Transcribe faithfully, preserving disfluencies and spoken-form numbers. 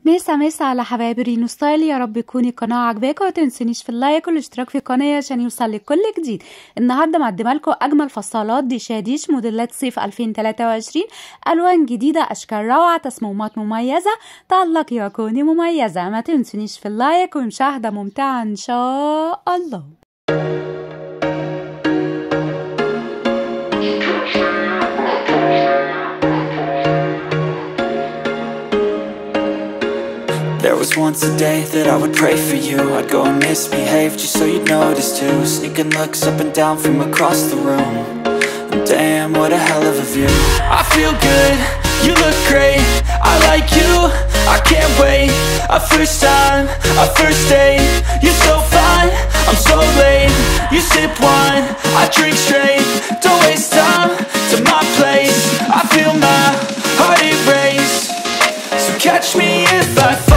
مسا مسا على حبايب رينو ستايل، يا رب يكون القناه عجباكم. ومتنسونيش في اللايك والاشتراك في القناه عشان يوصلك كل جديد. النهارده مقدمه لكم اجمل فصالات دشاديش موديلات صيف ألفين وثلاثة وعشرين، الوان جديده، اشكال روعه، تصميمات مميزه. تألقي وكوني مميزه. ما تنسونيش في اللايك ومشاهده ممتعه ان شاء الله. There was once a day that I would pray for you. I'd go and misbehave just so you'd notice too. Sneaking looks up and down from across the room. And damn, what a hell of a view. I feel good, you look great, I like you, I can't wait. A first time, a first date. You're so fine, I'm so late. You sip wine, I drink straight. Don't waste time to my place. I feel my heart erase. So catch me if I fall.